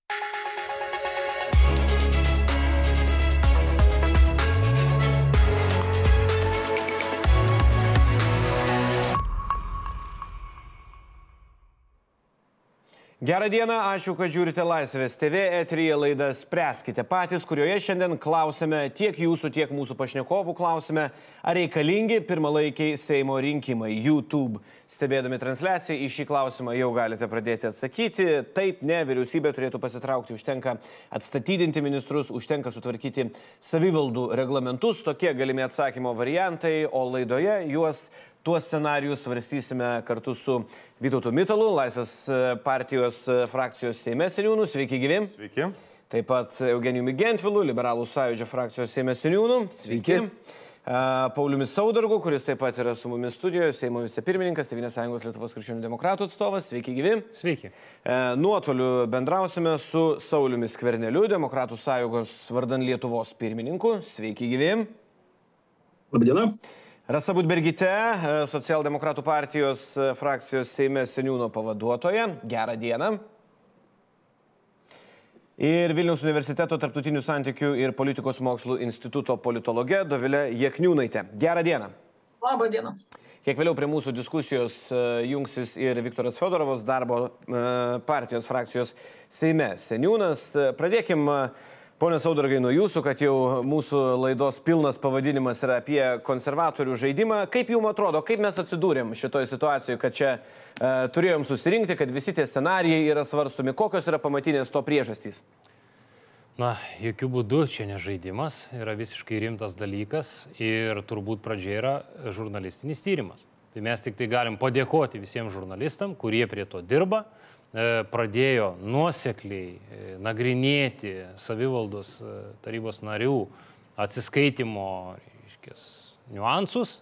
Gerą dieną, ačiū, kad žiūrite Laisvės TV, eteryje laida Spręskite patys, kurioje šiandien klausime tiek jūsų, tiek mūsų pašnekovų klausime, ar reikalingi pirmalaikiai Seimo rinkimai. YouTube stebėdami transliaciją į šį klausimą jau galite pradėti atsakyti. Taip, ne, vyriausybė turėtų pasitraukti, užtenka atstatydinti ministrus, užtenka sutvarkyti savivaldų reglamentus, tokie galimi atsakymo variantai, o laidoje tuos scenarijus svarstysime kartu su Vytautu Mitalu, Laisvės partijos frakcijos Seime seniūnu. Sveiki gyvi. Sveiki. Taip pat Eugenijumi Gentvilu, Liberalų sąjūdžio frakcijos Seime seniūnu. Sveiki. Pauliumi Saudargu, kuris taip pat yra su mumis studijoje, Seimo vicepirmininkas, Tėvynės sąjungos Lietuvos krikščionių demokratų atstovas. Sveiki gyvi. Sveiki. Nuotoliu bendrausime su Sauliumi Skverneliu, Demokratų sąjungos vardan Lietuvos pirmininku. Sveiki gyvi. Labadiena. Rasa Budbergytė, Socialdemokratų partijos frakcijos Seime seniūno pavaduotoja. Gerą dieną. Ir Vilniaus universiteto tarptautinių santykių ir politikos mokslų instituto politologė Dovilė Jakniūnaitė. Gerą dieną. Labą dieną. Kiek vėliau prie mūsų diskusijos jungsis ir Viktoras Fiodorovas, darbo partijos frakcijos Seime seniūnas. Pradėkim, pone Saudargai, nuo jūsų, kad jau mūsų laidos pilnas pavadinimas yra apie konservatorių žaidimą. Kaip jums atrodo, kaip mes atsidūrėm šitoje situacijoje, kad čia turėjom susirinkti, kad visi tie scenarijai yra svarstomi? Kokios yra pamatinės to priežastys? Na, jokių būdų čia ne žaidimas, yra visiškai rimtas dalykas ir turbūt pradžia yra žurnalistinis tyrimas. Tai mes tik tai galim padėkoti visiems žurnalistam, kurie prie to dirba, pradėjo nuosekliai nagrinėti savivaldos tarybos narių atsiskaitimo niuansus,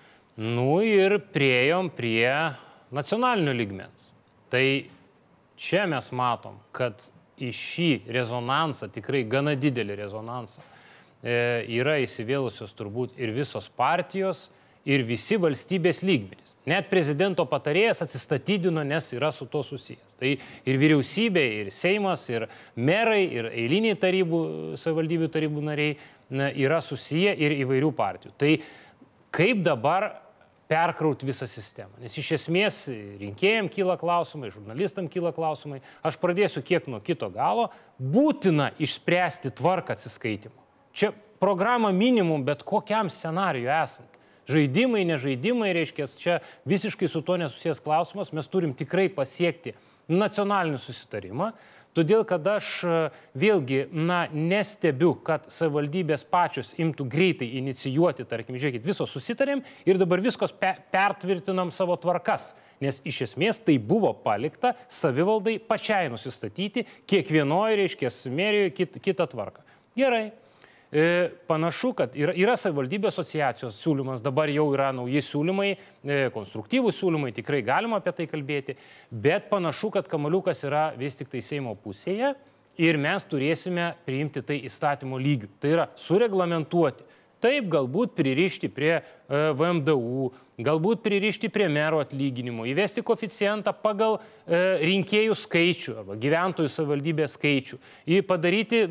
ir priėjom prie nacionalinio lygmens. Tai čia mes matom, kad į šį rezonansą, tikrai gana didelį rezonansą, yra įsivėlusios turbūt ir visos partijos, ir visi valstybės lygmenys. Net prezidento patarėjas atsistatydino, nes yra su to susijęs. Tai ir vyriausybė, ir Seimas, ir merai, ir eiliniai savivaldybių tarybų nariai yra susiję ir įvairių partijų. Tai kaip dabar perkrauti visą sistemą? Nes iš esmės rinkėjams kyla klausimai, žurnalistams kyla klausimai. Aš pradėsiu kiek nuo kito galo. Būtina išspręsti tvarką atsiskaitimo. Čia programa minimum, bet kokiam scenarijui esant. Žaidimai, nežaidimai, reiškia, čia visiškai su to nesusijęs klausimas, mes turim tikrai pasiekti nacionalinį susitarimą, todėl kad aš vėlgi, nestebiu, kad savivaldybės pačios imtų greitai inicijuoti, tarkim, žiūrėkit, visos susitarėm ir dabar viskos pertvirtinam savo tvarkas, nes iš esmės tai buvo palikta savivaldai pačiai nusistatyti kiekvienoje, reiškia, merijoje kitą tvarką. Gerai. Panašu, kad yra savivaldybių asociacijos siūlymas, dabar jau yra nauji siūlymai, konstruktyvūs siūlymai, tikrai galima apie tai kalbėti, bet panašu, kad kamuoliukas yra vis tik tai Seimo pusėje ir mes turėsime priimti tai įstatymo lygių. Tai yra sureglamentuoti. Taip, galbūt pririšti prie VMDU, galbūt pririšti prie mero atlyginimo, įvesti koeficientą pagal rinkėjų skaičių arba gyventojų savivaldybės skaičių, padaryti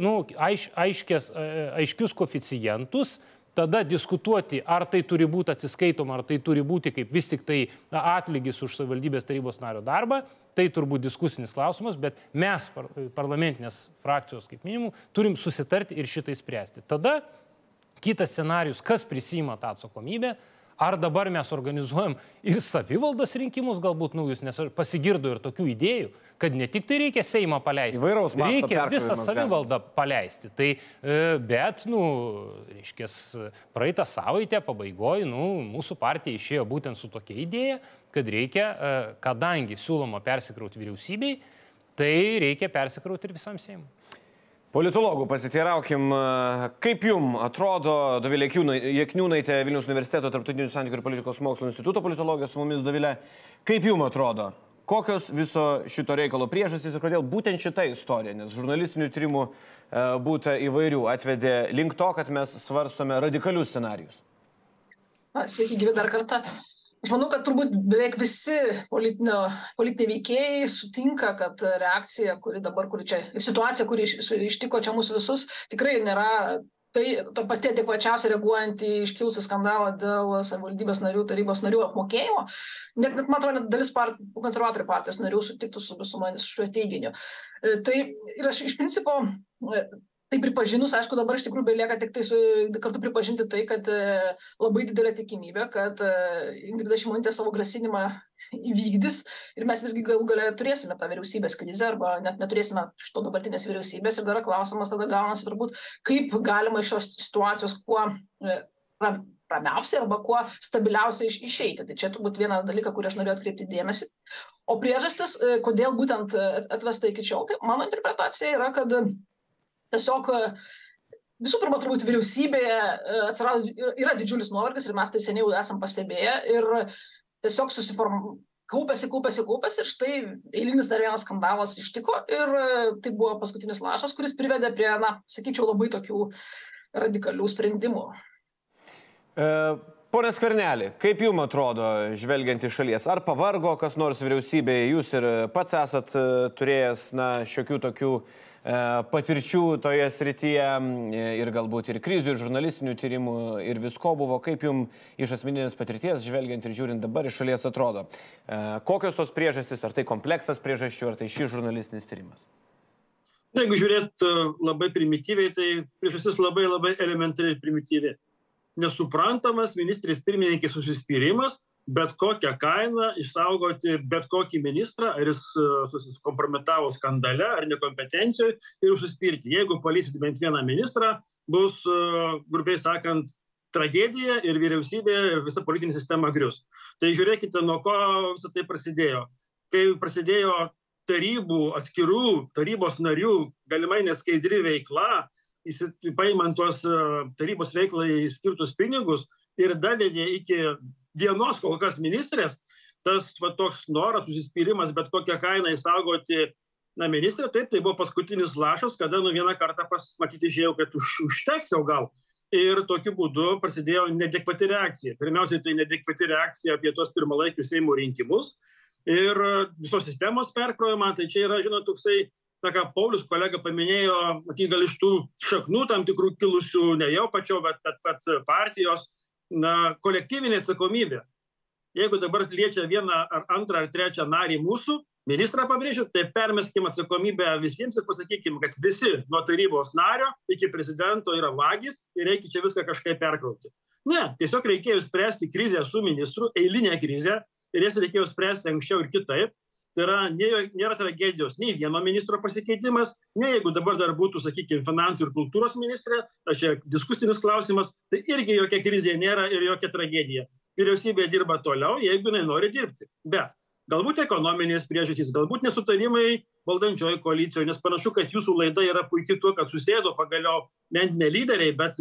aiškius koeficientus, tada diskutuoti, ar tai turi būti atsiskaitoma, ar tai turi būti kaip vis tik tai atlygis už savivaldybės tarybos nario darbą. Tai turbūt diskusinis klausimas, bet mes, parlamentinės frakcijos kaip minimum, turim susitarti ir šitai spręsti. Tada kitas scenarius, kas prisima tą atsakomybę, ar dabar mes organizuojam ir savivaldos rinkimus galbūt naujus, nes pasigirdo ir tokių idėjų, kad ne tik tai reikia Seimą paleisti, reikia visą savivaldą paleisti. Tai, bet, reiškia, praeitą savaitę pabaigoje, mūsų partija išėjo būtent su tokia idėja, kad reikia, kadangi siūloma persikrauti vyriausybei, tai reikia persikrauti ir visam Seimui. Politologų pasiteiraukim, kaip jums atrodo, Dovilė Jakniūnaitė, Vilniaus universiteto tarptautinių santykių ir politikos mokslų instituto politologė su mumis, Dovilė, kaip jums atrodo, kokios viso šito reikalo priežastys ir kodėl būtent šita istorija, nes žurnalistinių tyrimų būta įvairių, atvedė link to, kad mes svarstome radikalius scenarijus? Sveiki gyvi dar kartą. Aš manau, kad turbūt beveik visi politiniai veikėjai sutinka, kad reakcija, kuri čia, situacija, kuri ištiko čia mūsų visus, tikrai nėra ta pati adekvačiausia reaguojant į iškilusią skandalą dėl savivaldybės narių, tarybos narių apmokėjimo. Net man atrodo, dalis konservatorių partijos narių sutiktų su šiuo teiginiu. Tai ir aš iš principo tai pripažinus, aišku, dabar iš tikrųjų belieka tik tai kartu pripažinti tai, kad labai didelė tikimybė, kad Ingrida Šimonytė savo grasinimą įvykdys ir mes visgi galų gale turėsime tą vyriausybės krizę arba net neturėsime šito dabartinės vyriausybės ir dar klausimas tada gaunasi turbūt, kaip galima iš šios situacijos kuo ramiausiai arba kuo stabiliausiai išeiti. Tai čia turbūt vieną dalyką, kurį aš norėjau atkreipti dėmesį. O priežastis, kodėl būtent atvesta iki šiol, tai mano interpretacija yra, kad tiesiog visų pirma, turbūt vyriausybėje yra didžiulis nuovargis ir mes tai seniai jau esam pastebėję ir tiesiog kaupėsi ir štai eilinis dar vienas skandalas ištiko ir tai buvo paskutinis lašas, kuris privedė prie, sakyčiau, labai tokių radikalių sprendimų. Pone Skverneli, kaip jums atrodo, žvelgiant iš šalies, ar pavargo kas nors vyriausybėje, jūs ir pats esat turėjęs šiokių tokių patirčių toje srityje ir galbūt ir krizių, ir žurnalistinių tyrimų, ir visko buvo. Kaip jums iš asmeninės patirties, žvelgiant ir žiūrint dabar iš šalies atrodo? Kokios tos priežastys, ar tai kompleksas priežasčių, ar tai šis žurnalistinis tyrimas? Jeigu žiūrėt labai primityviai, tai priežastis labai elementariai primityviai. Nesuprantamas ministrės pirmininkės užsispyrimas bet kokią kainą išsaugoti bet kokį ministrą, ar jis susikompromitavo skandale, ar nekompetencijoje ir užsispirti. Jeigu palysit bent vieną ministrą, bus, grubiai sakant, tragedija ir vyriausybė ir visa politinė sistema grius. Tai žiūrėkite, nuo ko visą tai prasidėjo. Kai prasidėjo atskirų tarybos narių galimai neskaidri veikla, paimant tuos tarybos veiklai skirtus pinigus ir davedė iki vienos kol kas ministrės, tas toks noras, užsispyrimas, bet kokią kainą išsaugoti ministrę, taip, tai buvo paskutinis lašas, kada vieną kartą matyti išėjau, kad užteks jau gal. Ir tokiu būdu prasidėjo neadekvati reakcija. Pirmiausiai, tai neadekvati reakcija apie tuos pirmalaikius Seimo rinkimus ir visos sistemos perkrovimą. Tai čia yra, žinot, toksai, ką Paulius kolega paminėjo, gal iš tų šaknų tam tikrų kilusių, ne jau pačio, bet partijos, kolektyvinė atsakomybė. Jeigu dabar liečia vieną ar antrą ar trečią narį mūsų, ministrą pabrėžiu, tai permeskim atsakomybę visiems ir pasakykim, kad visi nuo tarybos nario iki prezidento yra vagis ir reikia čia viską kažkaip perkrauti. Ne, tiesiog reikėjo spręsti krizę su ministru, eilinę krizę, ir jas reikėjo spręsti anksčiau ir kitaip. Tai yra, nėra tragedijos nei vieno ministro pasikeitimas, nei jeigu dabar dar būtų, sakykime, finansų ir kultūros ministrė, tai čia diskusinis klausimas, tai irgi jokia krizė nėra ir jokia tragedija. Vyriausybė dirba toliau, jeigu jinai nori dirbti. Bet galbūt ekonominės priežastys, galbūt nesutarimai valdančioje koalicijoje, nes panašu, kad jūsų laida yra puikiai tuo, kad susėdo pagaliau ne lyderiai, bet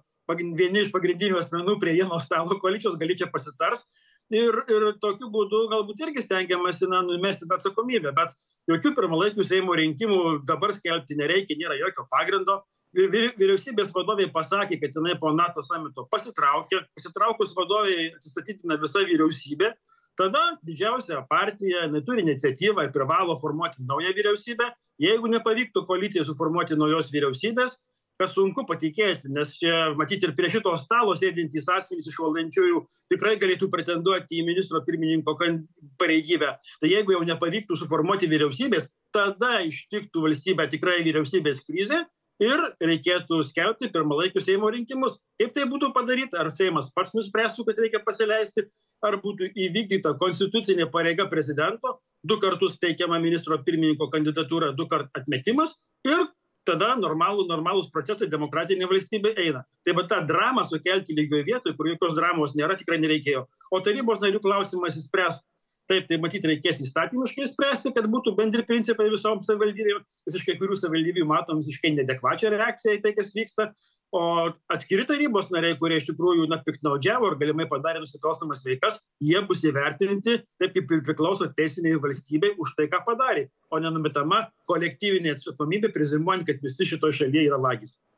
vieni iš pagrindinių asmenų prie vieno stalo koalicijos gali čia pasitars. Ir tokiu būdu galbūt irgi stengiamasi numesti tą atsakomybę, bet jokių pirmalaikių Seimo rinkimų dabar skelbti nereikia, nėra jokio pagrindo. Vyriausybės vadovai pasakė, kad jinai po NATO samito pasitraukė, pasitraukus vadovai atsistatydina visa vyriausybė, tada didžiausia partija neturi iniciatyvą ir privalo formuoti naują vyriausybę. Jeigu nepavyktų koalicijai suformuoti naujos vyriausybės, kas sunku patikėti, nes čia, matyti, ir prie šito stalo sėdintys asmenys iš valdančiųjų tikrai galėtų pretenduoti į ministro pirmininko pareigybę. Tai jeigu jau nepavyktų suformuoti vyriausybės, tada ištiktų valstybę tikrai vyriausybės krizė ir reikėtų skelbti pirmalaikius Seimo rinkimus. Kaip tai būtų padaryta? Ar Seimas pats nuspręstų, kad reikia pasileisti, ar būtų įvykdyta konstitucinė pareiga prezidento, 2 kartus teikiama ministro pirmininko kandidatūra, 2 kartus atmetimas ir tada normalūs procesai demokratinė valstybė eina. Tai bet tą dramą sukelti lygioje vietoje, kur jokios dramos nėra, tikrai nereikėjo. O tarybos narių klausimas įspręs. Taip, tai matyti reikės įstatymiškai spręsti, kad būtų bendri principai visoms savivaldybėms. Visiškai kurių savivaldybių matom visiškai neadekvačią reakciją į tai, kas vyksta. O atskiri tarybos nariai, kurie iš tikrųjų piktnaudžiavo ir galimai padarė nusikalstamas veikas, jie bus įvertinti taip, kaip priklauso teisiniai valstybei už tai, ką padarė, o nenumetama kolektyvinė atsakomybė, prezimuojant, kad visi šitoje šalyje yra vagis.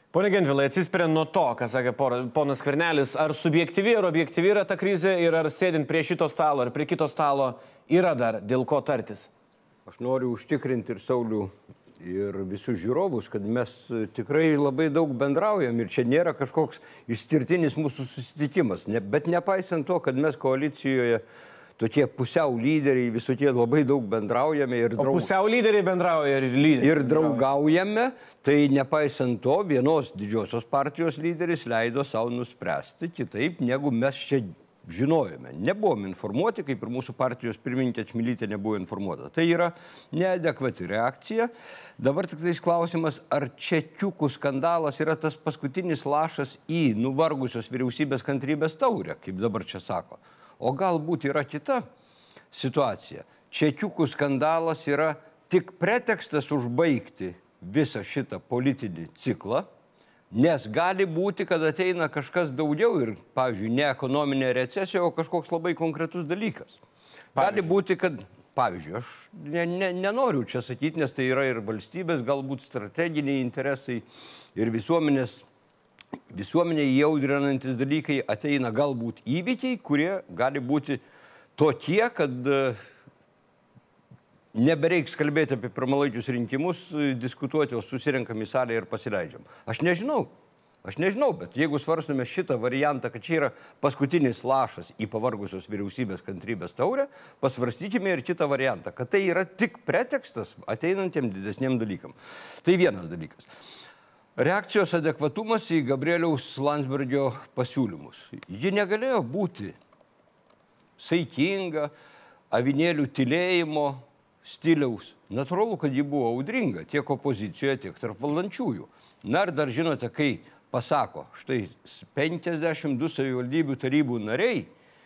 Pone Gentvilai, atsispiriant nuo to, ką sakė ponas Skvernelis, ar subjektyvi ar objektyvi yra ta krizė ir ar sėdint prie šito stalo ar prie kito stalo yra dar dėl ko tartis? Aš noriu užtikrinti ir Saulių, ir visus žiūrovus, kad mes tikrai labai daug bendraujam ir čia nėra kažkoks išskirtinis mūsų susitikimas. Bet nepaisant to, kad mes koalicijoje tokie pusiau lyderiai, visokie labai daug bendraujame. Pusiau lyderiai bendrauja ir lyderiai. Ir draugaujame, tai nepaisant to, vienos didžiosios partijos lyderis leido savo nuspręsti kitaip, negu mes čia žinojome. Nebuvom informuoti, kaip ir mūsų partijos pirmininkė Čmilytė nebuvo informuota. Tai yra neadekvati reakcija. Dabar tik tais klausimas, ar čekiukų skandalas yra tas paskutinis lašas į nuvargusios vyriausybės kantrybės taurę, kaip dabar čia sako. O galbūt yra kita situacija. Čekiukų skandalas yra tik pretekstas užbaigti visą šitą politinį ciklą, nes gali būti, kad ateina kažkas daugiau ir, pavyzdžiui, ne ekonominė recesija, o kažkoks labai konkretus dalykas. Gali būti, kad, pavyzdžiui, aš nenoriu čia sakyti, nes tai yra ir valstybės, galbūt strateginiai interesai ir visuomenė įaudrinantis dalykai, ateina galbūt įvykiai, kurie gali būti tokie, kad nebereiks kalbėti apie pirmalaikius rinkimus, diskutuoti, o susirenkam į salę ir pasileidžiam. Aš nežinau, bet jeigu svarstume šitą variantą, kad čia yra paskutinis lašas į pavargusios vyriausybės kantrybės taurę, pasvarstykime ir kitą variantą, kad tai yra tik pretekstas ateinantiem didesniem dalykam. Tai vienas dalykas. Reakcijos adekvatumas į Gabrieliaus Landsbergio pasiūlymus. Ji negalėjo būti saikinga, avinėlių tylėjimo stiliaus. Natūralu, kad ji buvo audringa tiek opozicijoje, tiek tarp valdančiųjų. Na ir dar žinote, kai pasako, štai 52 savivaldybių tarybų nariai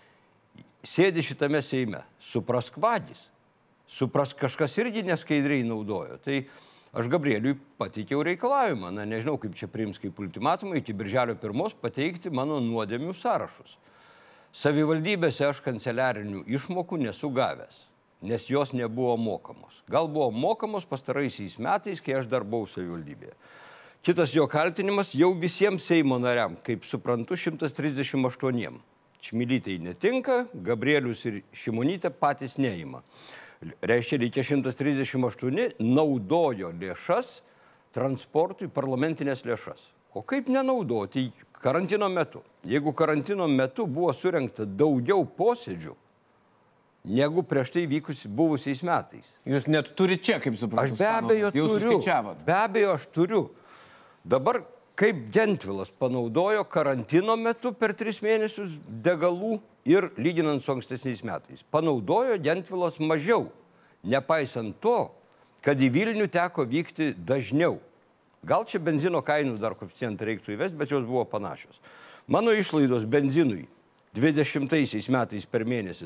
sėdi šitame Seime, suprask vagys, suprask kažkas irgi neskaidriai naudojo. Tai aš Gabrieliui pateikiau reikalavimą, nežinau, kaip čia priims kaip ultimatumą, iki birželio 1 pateikti mano nuodėmių sąrašus. Savivaldybėse aš kanceliarinių išmokų nesu gavęs, nes jos nebuvo mokamos. Gal buvo mokamos pastaraisiais metais, kai aš dar buvau savivaldybėje. Kitas jo kaltinimas jau visiems Seimo nariam, kaip suprantu, 138. Čmilytei netinka, Gabrielius ir Šimonytė patys neima. Reiškia, reikia 138 naudojo lėšas transportui, parlamentinės lėšas. O kaip nenaudoti karantino metu? Jeigu karantino metu buvo surengta daugiau posėdžių, negu prieš tai buvusiais metais. Jūs net turite čia, kaip suprantu. Aš be abejo turiu. Be abejo aš turiu. Dabar kaip Gentvilas panaudojo karantino metu per 3 mėnesius degalų ir lyginant su ankstesniais metais. Panaudojo Gentvilas mažiau, nepaisant to, kad į Vilnių teko vykti dažniau. Gal čia benzino kainų dar koeficientą reiktų įvesti, bet jos buvo panašios. Mano išlaidos benzinui 20 metais per mėnesį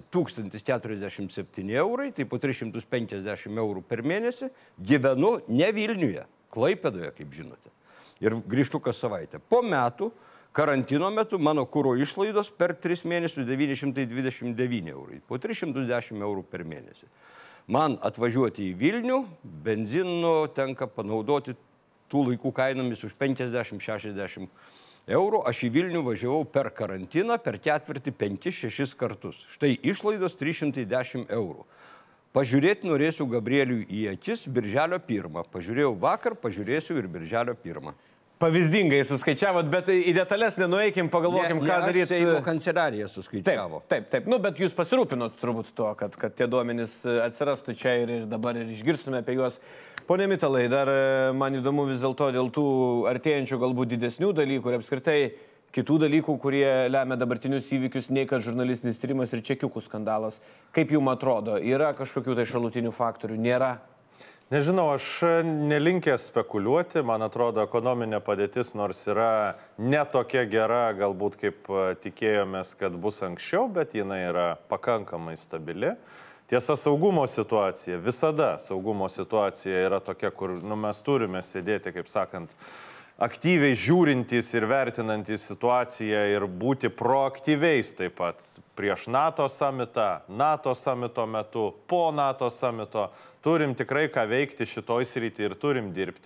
1047 eurai, tai po 350 eurų per mėnesį, gyvenu ne Vilniuje, Klaipėdoje, kaip žinote. Ir grįžtu kas savaitę. Po metų, karantino metu, mano kuro išlaidos per 3 mėnesius 929 eurai, po 310 eurų per mėnesį. Man atvažiuoti į Vilnių, benzino tenka panaudoti tų laikų kainomis už 50-60 eurų. Aš į Vilnių važiavau per karantiną per ketvirtį 5-6 kartus. Štai išlaidos 310 eurų. Pažiūrėti norėsiu Gabrieliui į akis birželio 1. Pažiūrėjau vakar, pažiūrėsiu ir birželio 1. Pavyzdingai suskaičiavot, bet į detalės nenueikim, pagalvokim, ką daryti. Seimo kanceliarija suskaičiavo. Taip. Nu, bet jūs pasirūpinot turbūt to, kad tie duomenys atsirastų čia ir dabar ir išgirstume apie juos. Pone Mitalai, dar man įdomu vis dėlto dėl tų artėjančių galbūt didesnių dalykų ir apskritai kitų dalykų, kurie lemia dabartinius įvykius, nei kad žurnalistinis tyrimas ir čekiukų skandalas. Kaip jums atrodo, yra kažkokių tai šalutinių faktorių? Nėra? Nežinau, aš nelinkęs spekuliuoti. Man atrodo, ekonominė padėtis nors yra netokia gera, galbūt kaip tikėjomės, kad bus anksčiau, bet jinai yra pakankamai stabili. Tiesa, saugumo situacija, visada saugumo situacija yra tokia, kur mes turime sėdėti, kaip sakant, aktyviai žiūrintys ir vertinantys situaciją ir būti proaktyviais taip pat prieš NATO samitą, NATO samito metu, po NATO samito. Turim tikrai ką veikti šitoj srity ir turim dirbti.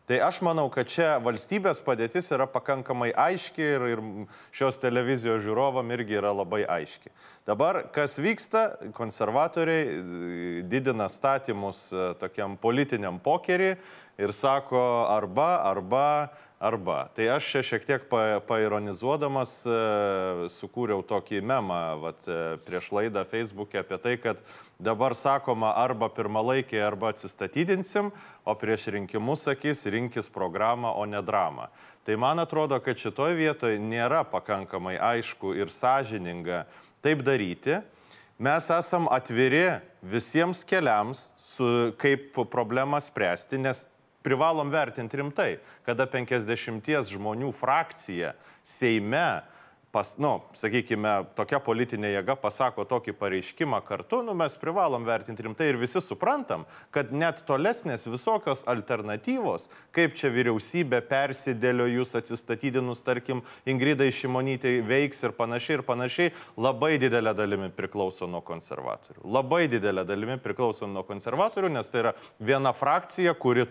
Tai aš manau, kad čia valstybės padėtis yra pakankamai aiški ir šios televizijos žiūrovam irgi yra labai aiški. Dabar, kas vyksta, konservatoriai didina statymus tokiam politiniam pokerį ir sako arba. Tai aš čia šiek tiek paironizuodamas sukūriau tokį memą prieš laidą Facebook'e apie tai, kad dabar sakoma arba pirmalaikiai, arba atsistatydinsim, o prieš rinkimus sakys rinkis programą, o ne dramą. Tai man atrodo, kad šitoj vietoje nėra pakankamai aišku ir sąžininga taip daryti. Mes esam atviri visiems keliams, kaip problemą spręsti, nes privalom vertinti rimtai, kada 50 žmonių frakcija Seime, sakykime, tokia politinė jėga pasako tokį pareiškimą kartu, mes privalom vertinti rimtai ir visi suprantam, kad net tolesnės visokios alternatyvos, kaip čia vyriausybė persidėliojus, atsistatydinus, tarkim, Ingridai Šimonytei veiks ir panašiai, labai didelė dalimi priklauso nuo konservatorių. Labai didelė dalimi priklauso nuo konservatorių, nes tai yra viena frakcija, kuri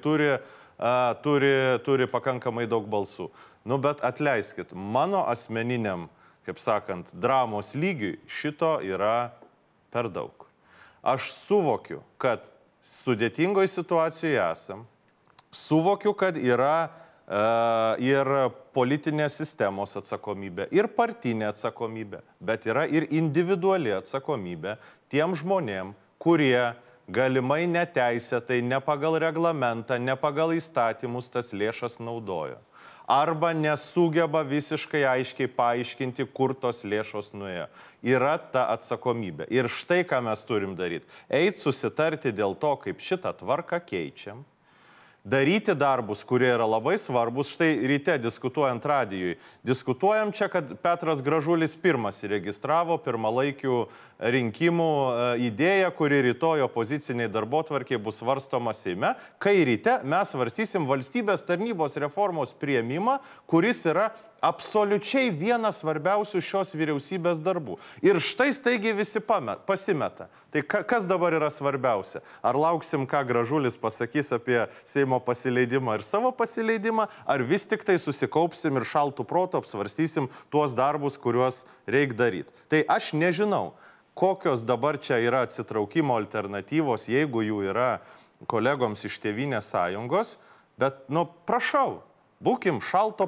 turi pakankamai daug balsų. Bet atleiskit, mano asmeniniam, kaip sakant, dramos lygiui šito yra per daug. Aš suvokiu, kad sudėtingoje situacijoje esam, suvokiu, kad yra ir politinės sistemos atsakomybė, ir partinė atsakomybė, bet yra ir individuali atsakomybė tiem žmonėm, kurie galimai neteisėtai, ne pagal reglamentą, ne pagal įstatymus tas lėšas naudojo. Arba nesugeba visiškai aiškiai paaiškinti, kur tos lėšos nuėjo. Yra ta atsakomybė. Ir štai ką mes turim daryti. Eit susitarti dėl to, kaip šitą tvarką keičiam. Daryti darbus, kurie yra labai svarbus. Štai ryte diskutuojant radijui. Diskutuojam čia, kad Petras Gražulis pirmas įregistravo pirmalaikių rinkimų idėją, kuri rytoj opoziciniai darbotvarkiai bus svarstoma Seime, kai ryte mes svarstysim valstybės tarnybos reformos priėmimą, kuris yra absoliučiai vienas svarbiausių šios vyriausybės darbų. Ir štai staigiai visi pasimeta. Tai kas dabar yra svarbiausia? Ar lauksim, ką Gražulis pasakys apie Seimo pasileidimą ir savo pasileidimą, ar vis tik tai susikaupsim ir šaltų protų apsvarstysim tuos darbus, kuriuos reikia daryti. Tai aš nežinau, kokios dabar čia yra atsitraukimo alternatyvos, jeigu jų yra kolegoms iš Tėvynės sąjungos, bet, prašau, būkim šalto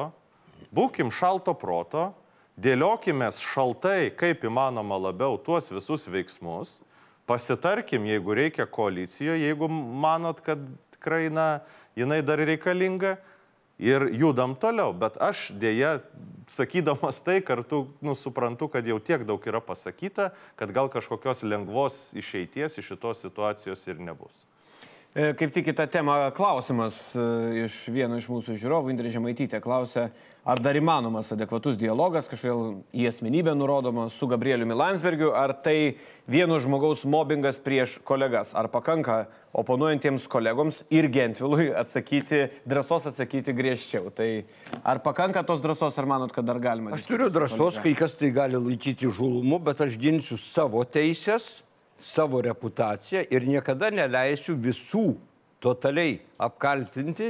proto, dėliokimės šaltai, kaip įmanoma labiau tuos visus veiksmus, pasitarkim, jeigu reikia koalicijoje, jeigu manot, kad tikrai, jinai dar reikalinga ir judam toliau. Bet aš dėja, sakydamas tai, kartu suprantu, kad jau tiek daug yra pasakyta, kad gal kažkokios lengvos išeities iš šitos situacijos ir nebus. Kaip tik į tą temą klausimas iš vieno iš mūsų žiūrovų, Indrė Žemaitytė klausia, ar dar įmanomas adekvatus dialogas, kažkodėl į asmenybę nurodomas su Gabrieliumi Landsbergiu, ar tai vieno žmogaus mobbingas prieš kolegas, ar pakanka oponuojantiems kolegoms ir Gentvilui drąsos atsakyti griežčiau. Tai ar pakanka tos drąsos, ar manot, kad dar galima? Aš turiu drąsos, kai kas tai gali laikyti žulumu, bet aš ginsiu savo teisės, savo reputaciją ir niekada neleisiu visų totaliai apkaltinti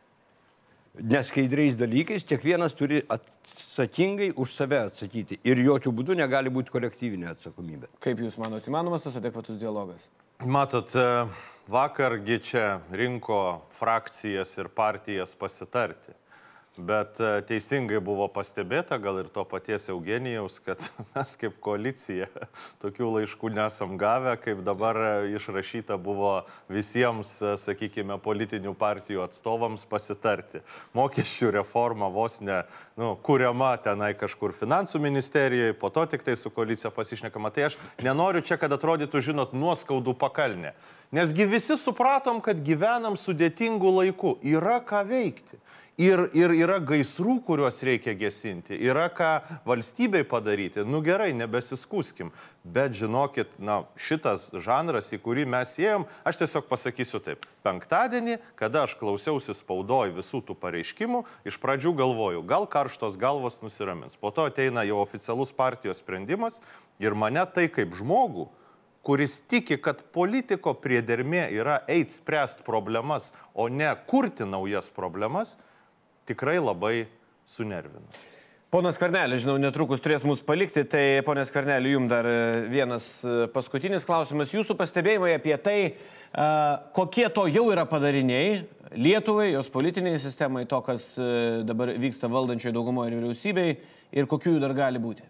neskaidriais dalykais, kiekvienas turi atsakingai už save atsakyti ir jokių būdų negali būti kolektyvinė atsakomybė. Kaip Jūs manot, įmanomas tas adekvatus dialogas? Matot, vakargi čia rinko frakcijas ir partijas pasitarti. Bet teisingai buvo pastebėta, gal ir to paties Eugenijaus, kad mes kaip koalicija tokių laiškų nesam gavę, kaip dabar išrašyta buvo visiems, sakykime, politinių partijų atstovams pasitarti. Mokesčių reforma vos ne, kuriama tenai kažkur finansų ministerijoje, po to tik tai su koalicija pasišnekama. Tai aš nenoriu čia, kad atrodytų, žinot, nuoskaudų pakalnė. Nesgi visi supratom, kad gyvenam sudėtingų laikų. Yra ką veikti. Ir yra gaisrų, kuriuos reikia gesinti, yra ką valstybei padaryti. Gerai, nebesiskūskim. Bet žinokit, šitas žanras, į kurį mes ėjom, aš tiesiog pasakysiu taip. Penktadienį, kada aš klausiausi spaudoj visų tų pareiškimų, iš pradžių galvoju, gal karštos galvos nusiramins. Po to ateina jau oficialus partijos sprendimas ir mane tai kaip žmogų, kuris tiki, kad politiko priedermė yra eiti spręsti problemas, o ne kurti naujas problemas, tikrai labai sunervina. Ponas Skvernelis, žinau, netrukus turės mus palikti, tai ponas Skverneli, jums dar vienas paskutinis klausimas. Jūsų pastebėjimai apie tai, kokie to jau yra padariniai Lietuvai, jos politiniai sistemai, to, kas dabar vyksta valdančioje daugumoje ir vyriausybei, ir kokių jų dar gali būti?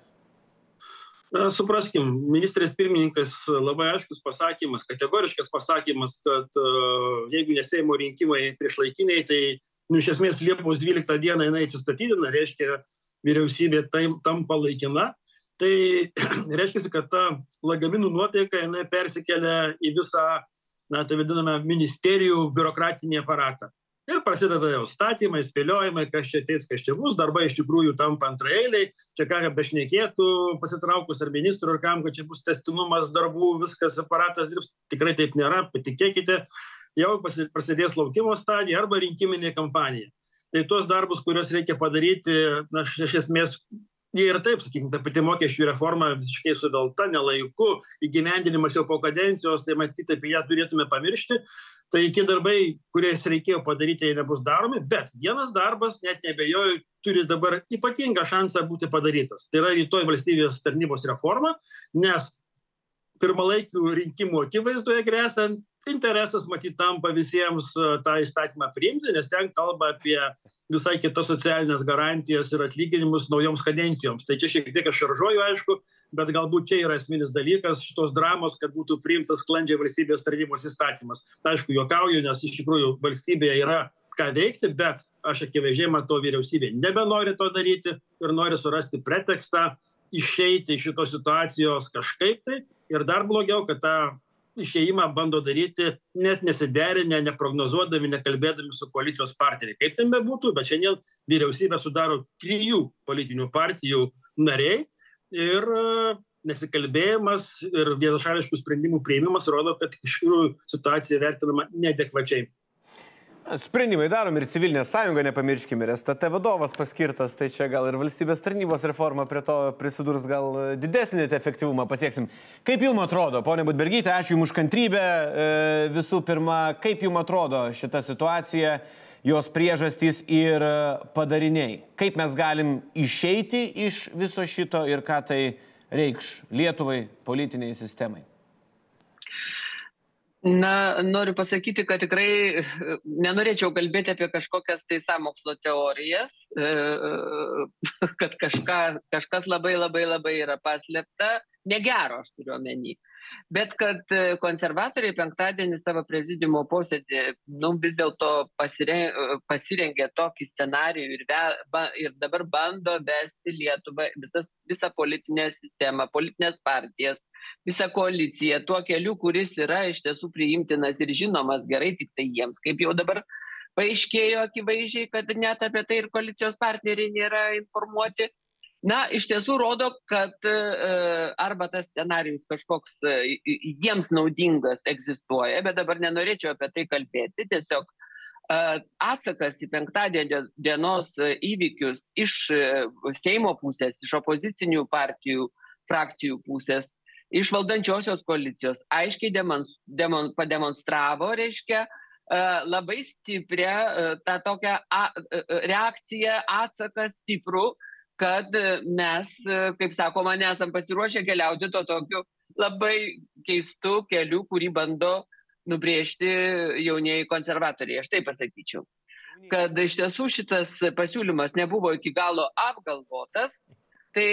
Supraskim, ministrės pirmininkas labai aiškus pasakymas, kategoriškas pasakymas, kad jeigu ne Seimo rinkimai priešlaikiniai, tai iš esmės Liepos 12 dieną jinai atsistatydina, reiškia, vyriausybė tampa laikina, tai reiškia, kad ta lagaminų nuotaika jinai persikelia į visą, tai vadiname, ministerijų biurokratinį aparatą. Ir prasideda jau statymai, spėliojimai, kas čia ateis, kas čia bus, darbai iš tikrųjų tampa antraeiliai, čia ką bešnekėtų pasitraukus ar ministrų, ar kam, kad čia bus tęstinumas darbų, viskas aparatas dirbs, tikrai taip nėra, patikėkite, jau prasidės laukimo stadija arba rinkiminė kampanija. Tai tuos darbus, kuriuos reikia padaryti, iš esmės, jie ir taip, sakykime, ta pati mokesčių reforma visiškai suvelta, nelaiku, įgyvendinimas jau po kadencijos, tai matyti apie ją turėtume pamiršti. Tai tie darbai, kuriais reikėjo padaryti, jie nebus daromi, bet vienas darbas, net nebejoju, turi dabar ypatingą šansą būti padarytas. Tai yra rytoj valstybės tarnybos reforma, nes pirmalaikių rinkimų akivaizdoje grėsant, interesas matyt tampa visiems tą įstatymą priimti, nes ten kalba apie visai kitas socialinės garantijas ir atlyginimus naujoms kadencijoms. Tai čia šiek tiek aš šaržuoju, aišku, bet galbūt čia yra esminis dalykas šitos dramos, kad būtų priimtas sklandžiai valstybės tarnybos įstatymas. Aišku, juokauju, nes iš tikrųjų valstybėje yra ką veikti, bet aš akivaizdžiai matau, vyriausybė nebenori to daryti ir nori surasti pretekstą išeiti iš šitos situacijos kažkaip tai. Ir dar blogiau, kad tą išėjimą bando daryti net nesiderinę, neprognozuodami, nekalbėdami su koalicijos partneriai. Kaip ten bebūtų, bet šiandien vyriausybę sudaro 3 politinių partijų nariai ir nesikalbėjimas ir vienašališkų sprendimų priėmimas rodo, kad iš tikrųjų situacija vertinama neadekvačiai. Sprendimai darom ir civilinė sąjunga, nepamirškime, ir STT vadovas paskirtas, tai čia gal ir valstybės tarnybos reforma prie to prisidurs, gal didesnį efektyvumą pasieksim. Kaip jums atrodo, ponė Budbergytė, ačiū jums už kantrybę. Visų pirma, kaip jums atrodo šita situacija, jos priežastys ir padariniai? Kaip mes galim išeiti iš viso šito ir ką tai reikš Lietuvai, politiniai sistemai? Na, noriu pasakyti, kad tikrai nenorėčiau kalbėti apie kažkokias tai sąmokslo teorijas, kad kažkas labai yra paslėpta, negero aš turiu omeny. Bet kad konservatoriai penktadienį savo prezidiumo posėdį vis dėlto pasirengė tokį scenarijų ir dabar bando vesti Lietuvą, visą politinę sistemą, politinės partijas, visą koaliciją tuo keliu, kuris yra iš tiesų priimtinas ir žinomas gerai tik tai jiems. Kaip jau dabar paaiškėjo akivaizdžiai, kad net apie tai ir koalicijos partneriai nėra informuoti. Na, iš tiesų rodo, kad arba tas scenarijus kažkoks jiems naudingas egzistuoja, bet dabar nenorėčiau apie tai kalbėti. Tiesiog atsakas į penktadienio dienos įvykius iš Seimo pusės, iš opozicinių partijų, frakcijų pusės, iš valdančiosios koalicijos aiškiai pademonstravo, reiškia, labai stiprią tą tokią reakciją, atsaką stiprų, kad mes, kaip sakoma, nesam pasiruošę keliauti to tokiu labai keistu keliu, kurį bando nubrėžti jaunieji konservatoriai. Aš taip pasakyčiau. Kad iš tiesų šitas pasiūlymas nebuvo iki galo apgalvotas, tai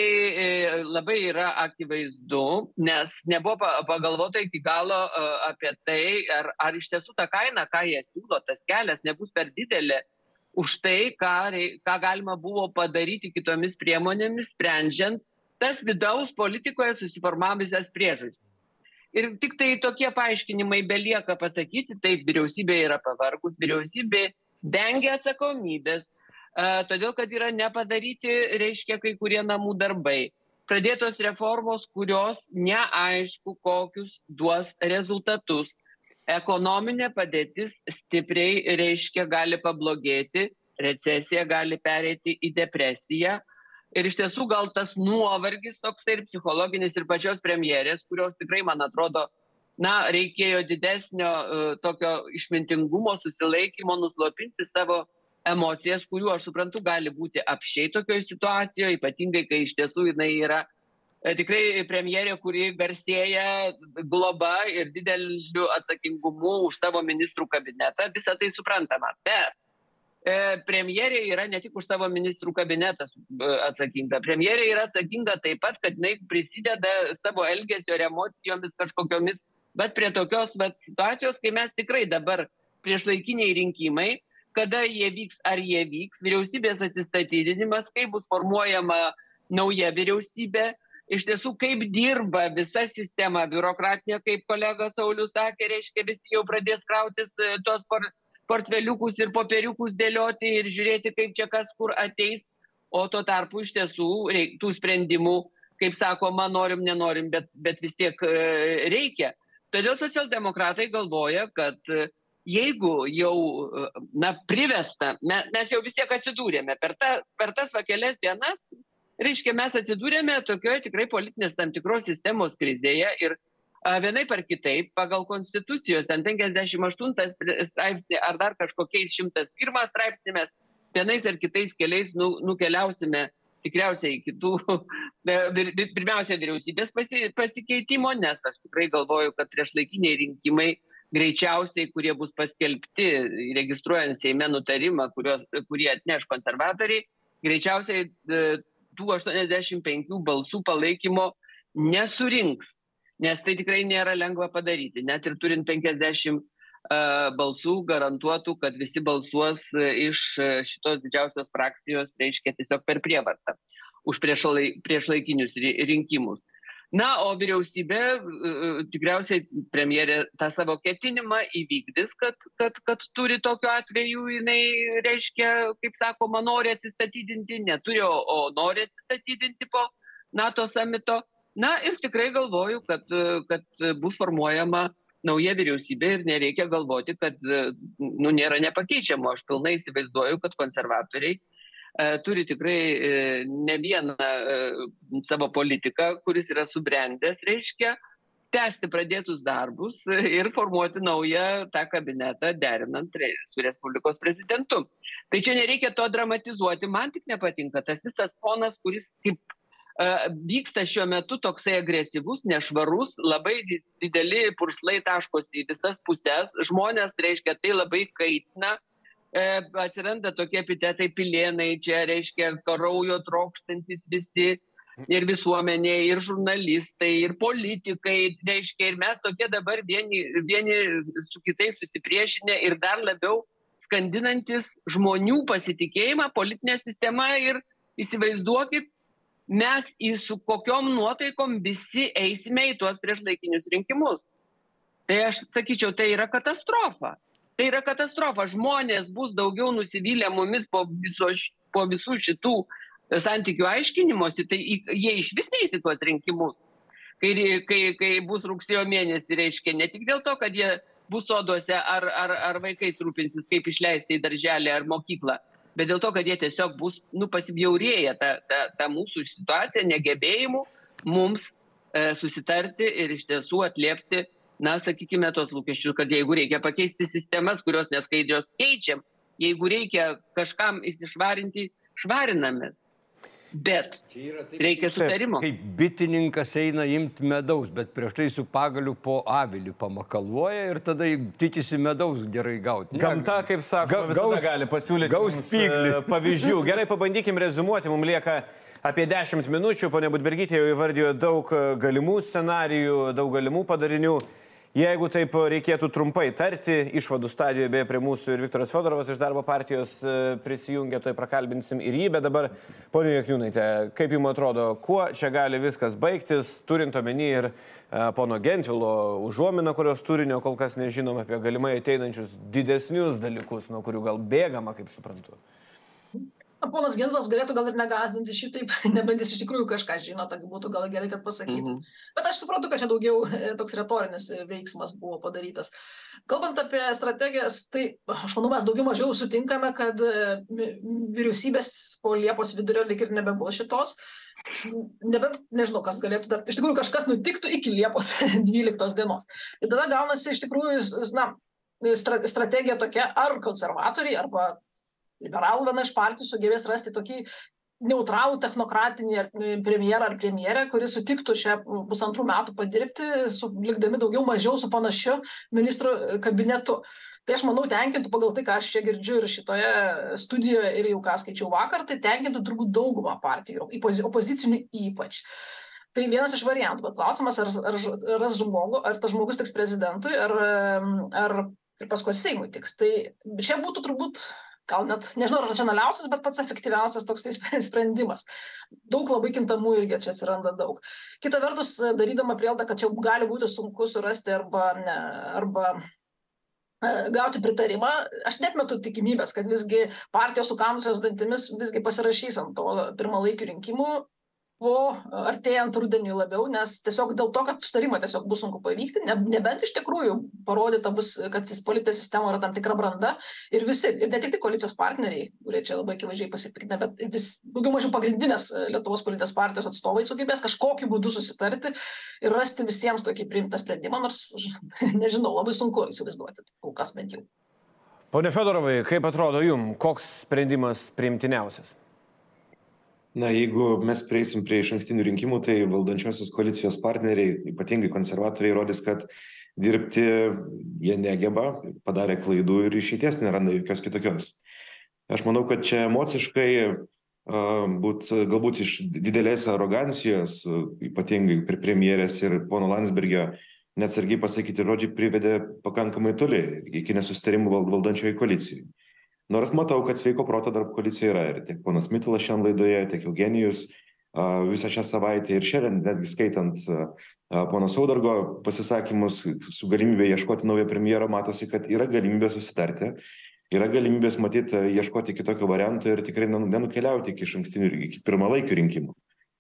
labai yra akivaizdu, nes nebuvo pagalvota iki galo apie tai, ar iš tiesų ta kaina, ką jie siūlo, tas kelias nebus per didelė už tai, ką galima buvo padaryti kitomis priemonėmis, sprendžiant tas vidaus politikoje susiformavusias priežastis. Ir tik tai tokie paaiškinimai belieka pasakyti, taip, vyriausybė yra pavargus, vyriausybė dengia atsakomybės, todėl, kad yra nepadaryti, reiškia, kai kurie namų darbai. Pradėtos reformos, kurios neaišku, kokius duos rezultatus. Ekonominė padėtis stipriai, reiškia, gali pablogėti, recesija gali pereiti į depresiją. Ir iš tiesų gal tas nuovargis toksai ir psichologinis ir pačios premjerės, kurios tikrai, man atrodo, reikėjo didesnio tokio išmintingumo, susilaikymo, nuslopinti savo emocijas, kurių, aš suprantu, gali būti apsčiai tokioje situacijoje, ypatingai, kai iš tiesų jinai yra tikrai premjerė, kuri garsėja globa ir dideliu atsakingumu už savo ministrų kabinetą, visą tai suprantama. Bet premjerė yra ne tik už savo ministrų kabinetą atsakinga. Premjerė yra atsakinga taip pat, kad jinai prisideda savo elgesio ir emocijomis kažkokiomis, bet prie tokios situacijos, kai mes tikrai dabar priešlaikiniai rinkimai, kada jie vyks, ar jie vyks, vyriausybės atsistatydinimas, kaip bus formuojama nauja vyriausybė, iš tiesų kaip dirba visa sistema biurokratinė, kaip kolega Saulius sakė, reiškia, visi jau pradės krautis tos portfeliukus ir popieriukus dėlioti ir žiūrėti, kaip čia kas kur ateis, o tuo tarpu iš tiesų tų sprendimų, kaip sakoma, norim, nenorim, bet vis tiek reikia. Todėl socialdemokratai galvoja, kad jeigu jau privesta, mes jau vis tiek atsidūrėme per tas kelias dienas, reiškia, mes atsidūrėme tokioje tikrai politinės tam tikros sistemos krizėje ir vienaip ar kitaip, pagal konstitucijos, ten 58 straipsnį ar dar kažkokiais 101 straipsnį mes vienais ar kitais keliais nukeliausime tikriausiai kitų, pirmiausia, vyriausybės pasikeitimo, nes aš tikrai galvoju, kad priešlaikiniai rinkimai greičiausiai, kurie bus paskelbti, registruojant Seime nutarimą, kurį atneš konservatoriai, greičiausiai tų 85 balsų palaikymo nesurinks. Nes tai tikrai nėra lengva padaryti. Net ir turint 50 balsų garantuotų, kad visi balsuos iš šitos didžiausios frakcijos, reiškia tiesiog per prievartą už priešlaikinius rinkimus. O vyriausybė, tikriausiai premjerė tą savo ketinimą įvykdys, kad turi tokiu atveju, jinai reiškia, kaip sakoma, nori atsistatydinti, neturi, o nori atsistatydinti po NATO samito. Ir tikrai galvoju, kad bus formuojama nauja vyriausybė ir nereikia galvoti, kad nėra nepakeičiamo. Aš pilnai įsivaizduoju, kad konservatoriai turi tikrai ne vieną savo politiką, kuris yra subrendęs, reiškia, tęsti pradėtus darbus ir formuoti naują tą kabinetą, derinant su Respublikos prezidentu. Tai čia nereikia to dramatizuoti, man tik nepatinka tas visas fonas, kuris kaip vyksta šiuo metu toksai agresyvus, nešvarus, labai dideli purslai taškosi į visas pusės, žmonės, reiškia, tai labai kaitina, atsiranda tokie epitetai pilėnai, čia, reiškia, kraujo trokštantis visi, ir visuomenė, ir žurnalistai, ir politikai, reiškia, ir mes tokie dabar vieni su kitais susipriešinę ir dar labiau skandinantis žmonių pasitikėjimą politinę sistemą ir įsivaizduokit, mes su kokiom nuotaikom visi eisime į tuos priešlaikinius rinkimus. Tai aš sakyčiau, tai yra katastrofa. Tai yra katastrofa. Žmonės bus daugiau nusivylę mumis po visų šitų santykių aiškinimuose, tai jie iš vis neis į tuos rinkimus. Kai bus rugsėjo mėnesį, reiškia, ne tik dėl to, kad jie bus soduose ar vaikais rūpinsis, kaip išleisti į darželį ar mokyklą, bet dėl to, kad jie tiesiog bus pasibjaurėję tą mūsų situaciją, negebėjimu mums susitarti ir iš tiesų atliepti, sakykime, tos lūkesčius, kad jeigu reikia pakeisti sistemas, kurios neskaidrios, keičiam, jeigu reikia kažkam įsišvarinti, švarinamės. Bet reikia sutarimo. Kaip bitininkas eina imti medaus, bet prieš tai su pagaliu po avilį pamakaluoja ir tada tikisi medaus gerai gauti. Gamta, kaip sako, visada gali pasiūlyti pavyzdžių. Gerai, pabandykim rezumuoti. Mums lieka apie 10 minučių. Ponia Budbergytė jau įvardijo daug galimų scenarijų, daug galimų padarinių. Jeigu taip reikėtų trumpai tarti, išvadų stadijoje beje prie mūsų ir Viktoras Fiodorovas iš Darbo partijos prisijungia, tai prakalbinsim ir jį, bet dabar, ponia Jakniūnaite, kaip jums atrodo, kuo čia gali viskas baigtis, turint omeny ir pono Gentvilo užuominą, kurios turinio kol kas nežinom apie galimai ateinančius didesnius dalykus, nuo kurių gal bėgama, kaip suprantu. Ponas Gentvilas galėtų gal ir negazdinti šitaip, nebent jis iš tikrųjų kažką žino, tai būtų gal gerai, kad pasakytų. Bet aš suprantu, kad čia daugiau toks retorinis veiksmas buvo padarytas. Kalbant apie strategijas, tai aš manau, mes daugiau mažiau sutinkame, kad vyriausybės po Liepos vidurio lyg ir nebebus šitos. Nebent, nežinau, kas galėtų dar, iš tikrųjų kažkas nutiktų iki Liepos 12 dienos. Ir tada gaunasi iš tikrųjų, na, strategija tokia, ar konservatoriai, arba liberalų viena iš partijų sugebės rasti tokį neutralų technokratinį premjerą ar premjerę, kuris sutiktų šią 1,5 metų padirbti, likdami daugiau mažiau su panašiu ministro kabinetu. Tai aš manau, tenkintų pagal tai, ką aš čia girdžiu ir šitoje studijoje ir jau ką skaičiau vakar, tai tenkintų turbūt daugumą partijų, opozicinių ypač. Tai vienas iš variantų, bet klausimas, ar tas žmogus tiks prezidentui, ar ir paskui Seimui tiks. Tai čia būtų turbūt gal net, nežinau, racionaliausias, bet pats efektyviausias toks sprendimas. Daug labai kintamų irgi čia atsiranda daug. Kita vertus, darydama prielaidą, kad čia gali būti sunku surasti arba gauti pritarimą, aš netmetu tikimybės, kad visgi partijos sukandusios dantimis visgi pasirašys ant to pirmalaikių rinkimų po artėjant rudeniui labiau, nes tiesiog dėl to, kad sutarimą tiesiog bus sunku pavykti, nebent iš tikrųjų parodyta bus, kad politinė sistema yra tam tikra branda ir visi, ir ne tik koalicijos partneriai, kurie čia labai akivaizdžiai pasipiktina, bet daugiau mažiau pagrindinės Lietuvos politinės partijos atstovai sugebės kažkokiu būdu susitarti ir rasti visiems tokį priimtą sprendimą, nors, nežinau, labai sunku įsivaizduoti, kol kas bent jau. Pone Fedorovai, kaip atrodo jum, koks sprendimas priimtiniausias? Na, jeigu mes prieisim prie išankstinių rinkimų, tai valdančiosios koalicijos partneriai, ypatingai konservatoriai, rodys, kad dirbti jie negeba, padarė klaidų ir išeities neranda jokios kitokios. Aš manau, kad čia emociškai, galbūt iš didelės arogancijos, ypatingai prie premjerės ir pono Landsbergio, neatsargiai pasakyti žodžiai privedė pakankamai toli iki nesusitarimų valdančioje koalicijoje. Nors matau, kad sveiko proto dar koalicijoje yra ir tiek ponas Mitalas šiandien laidoje, tiek Eugenijus visą šią savaitę ir šiandien, netgi skaitant pono Saudargo pasisakymus su galimybė ieškoti naujo premjero, matosi, kad yra galimybė susitarti, yra galimybės matyti, ieškoti kitokio varianto ir tikrai nenukeliauti iki pirmalaikių rinkimų.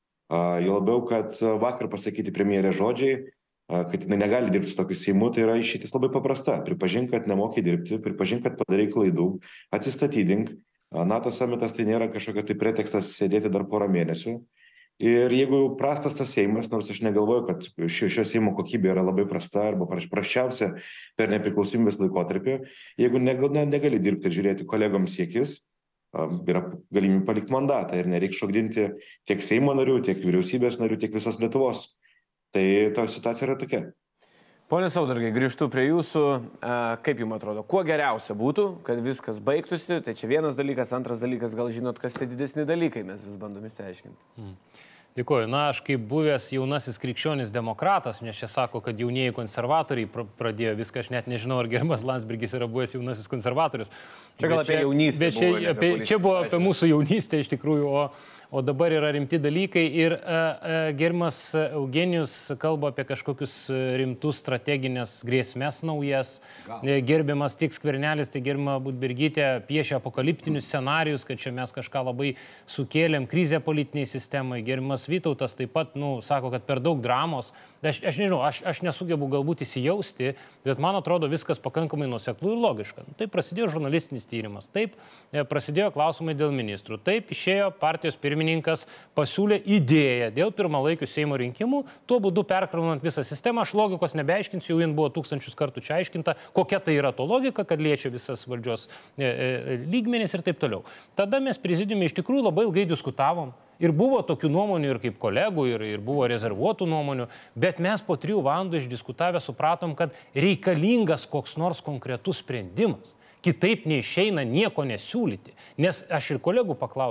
Jo labiau, kad vakar pasakyti premjerė žodžiai, kad jinai negali dirbti su tokiu Seimu, tai yra išeitis labai paprasta. Pripažink, kad nemokai dirbti, pripažink, kad padarai klaidų, atsistatydink. NATO samitas tai nėra kažkokia tai pretekstas sėdėti dar porą mėnesių. Ir jeigu prastas tas Seimas, nors aš negalvoju, kad šio Seimo kokybė yra labai prasta arba prasčiausia per nepriklausomybės laikotarpį, jeigu negali dirbti ir žiūrėti kolegoms į akis, yra galimybė palikti mandatą ir nereikia šokdinti tiek Seimo narių, tiek vyriausybės narių, tiek visos Lietuvos. Tai to situacija yra tokia. Pone Saudargai, grįžtu prie jūsų. Kaip jums atrodo, kuo geriausia būtų, kad viskas baigtųsi? Tai čia vienas dalykas, antras dalykas, gal žinot, kas tai didesni dalykai, mes vis bandom išsiaiškinti. Dėkuoju. Na, aš kaip buvęs jaunasis krikščionis demokratas, nes čia sako, kad jaunieji konservatoriai pradėjo viską, aš net nežinau, ar gerbiamas Landsbergis yra buvęs jaunasis konservatorius. Čia gal apie jaunystę buvo. Čia buvo apie mūsų jaunystę iš tikrųjų, o dabar yra rimti dalykai ir gerbiamas Eugenijus kalba apie kažkokius rimtus strateginės grėsmės naujas. Gerbiamas tiek Skvernelis, tai gerbiama Budbergytė piešia apokaliptinius scenarius, kad čia mes kažką labai sukėlėm, krizę politiniai sistemai. Gerbiamas Vytautas taip pat, sako, kad per daug dramos. Aš nežinau, aš nesugebu galbūt įsijausti, bet man atrodo viskas pakankamai nuoseklų ir logiška. Taip prasidėjo žurnalistinis tyrimas, taip prasidėjo klausimai dėl ministrų, taip išėjo partijos pirmininkas, pasiūlė idėją dėl pirmalaikių Seimo rinkimų, tuo būdu perkraunant visą sistemą, aš logikos nebeaiškinsiu, jau jin buvo 1000 kartų čia aiškinta, kokia tai yra to logika, kad liečia visas valdžios lygmenis ir taip toliau. Tada mes prezidiume iš tikrųjų labai ilgai diskutavom. Ir buvo tokių nuomonių ir kaip kolegų, ir buvo rezervuotų nuomonių, bet mes po 3 valandų išdiskutavę supratom, kad reikalingas koks nors konkretus sprendimas. Kitaip neišeina nieko nesiūlyti. Nes aš ir kolegų paklausiu,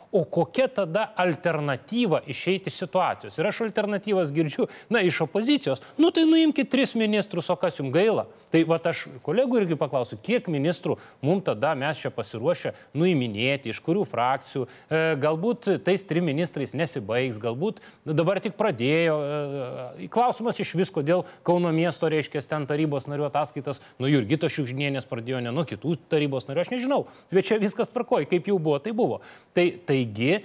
O kokia tada alternatyva išeiti iš situacijos? Ir aš alternatyvas girdžiu, iš opozicijos. Tai nuimkite 3 ministrus, o kas jums gaila? Tai aš kolegų irgi paklausiu, kiek ministrų mums tada mes čia pasiruošę nuiminėti, iš kurių frakcijų, galbūt tais 3 ministrais nesibaigs, galbūt dabar tik pradėjo. Klausimas iš visko, dėl Kauno miesto, reiškia, ten tarybos narių ataskaitas, nuo Jurgitos Šiugždinienės pradėjo, ne nuo kitų tarybos narių, aš nežinau, bet čia viskas tvarkoja, kaip jau buvo, tai buvo. Taigi,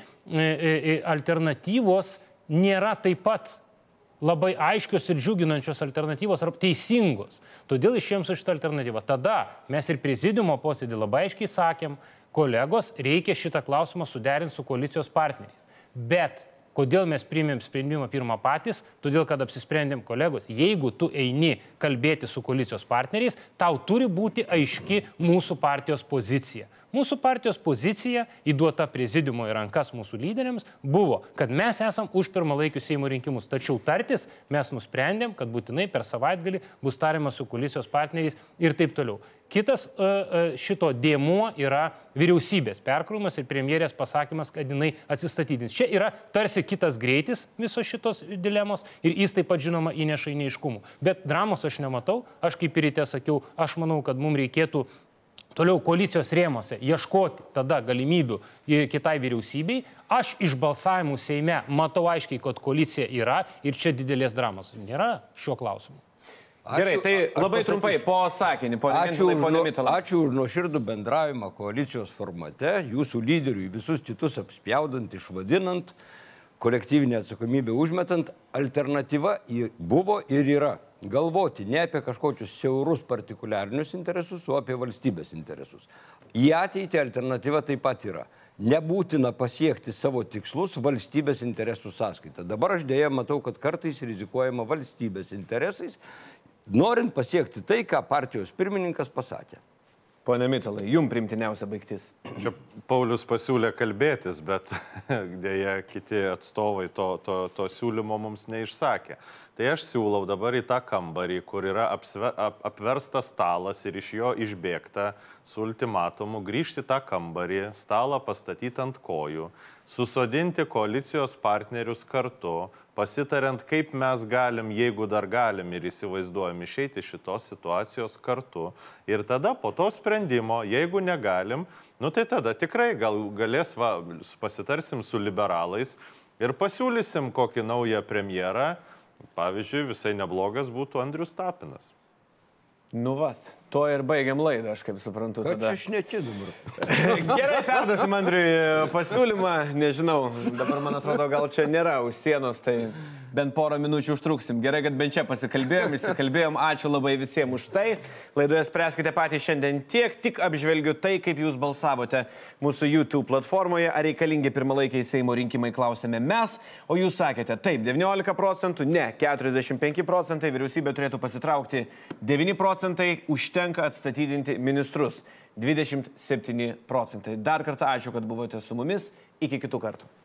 alternatyvos nėra taip pat labai aiškios ir džiuginančios alternatyvos ar teisingos. Todėl išėjom su šitą alternatyvą. Tada mes ir prezidiumo posėdį labai aiškiai sakėm, kolegos, reikia šitą klausimą suderinti su koalicijos partneriais. Bet kodėl mes priėmėm sprendimą pirmą patys? Todėl, kad apsisprendėm, kolegos, jeigu tu eini kalbėti su koalicijos partneriais, tau turi būti aiški mūsų partijos pozicija. Mūsų partijos pozicija, įduota prezidiumo į rankas mūsų lyderiams, buvo, kad mes esam už pirmalaikius Seimo rinkimus. Tačiau tartis mes nusprendėm, kad būtinai per savaitgalį bus tariamas su koalicijos partneriais ir taip toliau. Kitas šito dėmuo yra vyriausybės perkrovimas ir premjerės pasakymas, kad jinai atsistatydins. Čia yra tarsi kitas greitis visos šitos dilemos ir jis taip pat, žinoma, įneša į neaiškumų. Bet dramos aš nematau. Aš kaip ir ryte sakiau, aš manau, kad mums reikėtų toliau koalicijos rėmose ieškoti tada galimybių kitai vyriausybei. Aš iš balsavimų Seime matau aiškiai, kad koalicija yra ir čia didelės dramos nėra šiuo klausimu. Gerai, tai labai trumpai po sakinį, Ačiū už nuoširdų bendravimą koalicijos formate, jūsų lyderiui visus kitus apspjaudant, išvadinant, kolektyvinę atsakomybę užmetant. Alternatyva buvo ir yra galvoti ne apie kažkokius siaurus partikuliarinius interesus, o apie valstybės interesus. Į ateitį alternatyva taip pat yra. Nebūtina pasiekti savo tikslus valstybės interesų sąskaitą. Dabar aš dėja matau, kad kartais rizikuojama valstybės interesais, norint pasiekti tai, ką partijos pirmininkas pasakė. Pone Mitalai, jums primtiniausia baigtis. Čia Paulius pasiūlė kalbėtis, bet dėja kiti atstovai to siūlymo mums neišsakė. Tai aš siūlau dabar į tą kambarį, kur yra apverstas stalas ir iš jo išbėgta su ultimatumu, grįžti tą kambarį, stalą pastatyti ant kojų, susodinti koalicijos partnerius kartu, pasitariant, kaip mes galim, jeigu dar galim ir įsivaizduojam, išeiti šitos situacijos kartu. Ir tada po to sprendimo, jeigu negalim, tai tada tikrai pasitarsim su liberalais ir pasiūlysim kokį naują premjerą. Pavyzdžiui, visai neblogas būtų Andrius Tapinas. To ir baigiam laidą, aš kaip suprantu. Ką čia šneki dabar? Gerai, perduosim Andriui pasiūlymą. Nežinau, dabar man atrodo, gal čia nėra už sienos, tai bent porą minučių užtruksim. Gerai, kad bent čia pasikalbėjom, įsikalbėjom. Ačiū labai visiems už tai. Laidoje spręskite patys šiandien tiek. Tik apžvelgiu tai, kaip jūs balsavote mūsų YouTube platformoje. Ar reikalingi pirmalaikiai Seimo rinkimai, klausėme mes. O jūs sakėte, taip, 19 procentų, ne, 45 procentai. Vyriausybė turėtų pasitraukti 9 procentai. Užtenka atstatydinti ministrus 27 procentai. Dar kartą ačiū, kad buvote su mumis. Iki kitų kartų.